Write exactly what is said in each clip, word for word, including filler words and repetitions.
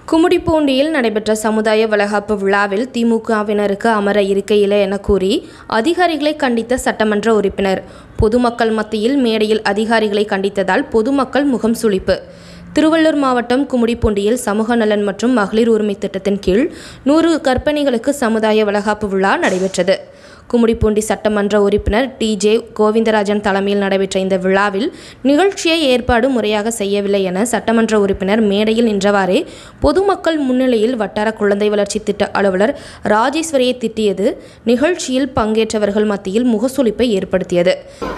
கும்மிடிப்பூண்டியில் நடைபெற்ற சமுதாய வளைகாப்பு விழாவில் திமுகவினருக்கு அமர இருக்கையில்லை என கூறி அதிகாரிகளை கண்டித்த சட்டமன்ற உறுப்பினர். பொதுமக்கள் மத்தியில் மேடையில் அதிகாரிகளை கண்டித்ததால் பொதுமக்கள் முகம் சுளிப்பு. திருவள்ளூர் மாவட்டம் கும்மிடிப்பூண்டியில் சமூக நலன் மற்றும் மகளிர் உரிமை திட்டத்தின் கீழ் நூறு கர்ப்பிணிகளுக்கு சமுதாய வளைகாப்பு விழா நடைபெற்றது. கும்மிடிப்பூண்டி சட்டமன்ற உறுப்பினர் டி ஜே கோவிந்தராஜன் தலைமையில் நடைபெற்ற இந்த விழாவில் நிகழ்ச்சியை ஏற்பாடு முறையாக செய்யவில்லை என சட்டமன்ற உறுப்பினர் மேடையில் நின்றவாறே பொதுமக்கள் முன்னிலையில் வட்டார குழந்தை வளர்ச்சி திட்ட அலுவலர் ராஜேஸ்வரியை திட்டியது நிகழ்ச்சியில் பங்கேற்றவர்கள் மத்தியில் முகசுளிப்பை ஏற்படுத்தியது.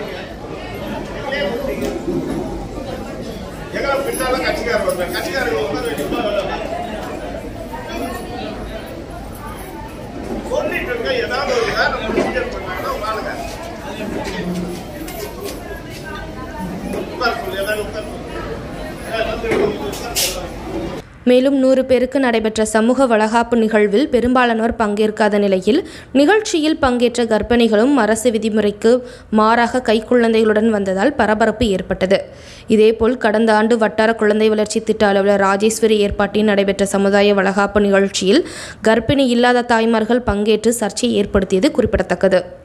மேலும் நூறு பேருக்கு நடைபெற்ற சமூக வளைகாப்பு நிகழ்வில் பெரும்பாலானோர் பங்கேற்காத நிலையில் நிகழ்ச்சியில் பங்கேற்ற கர்ப்பிணிகளும் அரசு விதிமுறைக்கு மாறாக கைக்குழந்தைகளுடன் வந்ததால் பரபரப்பு ஏற்பட்டது. இதேபோல் கடந்த ஆண்டு வட்டார குழந்தை வளர்ச்சி திட்ட அலுவலர் ராஜேஸ்வரி ஏற்பாட்டில் நடைபெற்ற சமுதாய வளைகாப்பு நிகழ்ச்சியில் கர்ப்பிணி இல்லாத தாய்மார்கள் பங்கேற்று சர்ச்சையை ஏற்படுத்தியது குறிப்பிடத்தக்கது.